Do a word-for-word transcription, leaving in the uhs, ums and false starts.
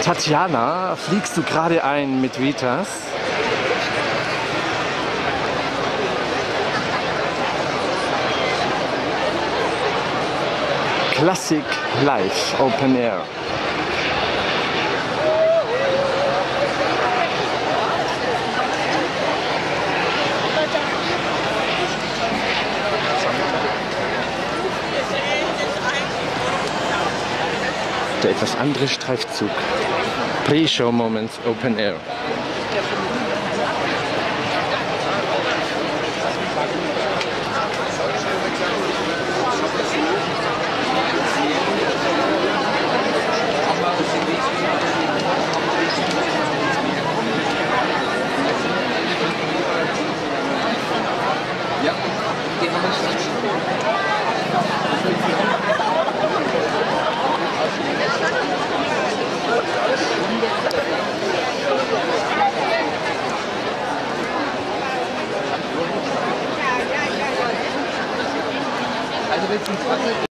Tatjana, fliegst du gerade ein mit Vitas? Classic Live Open Air. Der etwas andere Streifzug. Pre-Show Moments Open Air. Ja, die haben wir Also willst du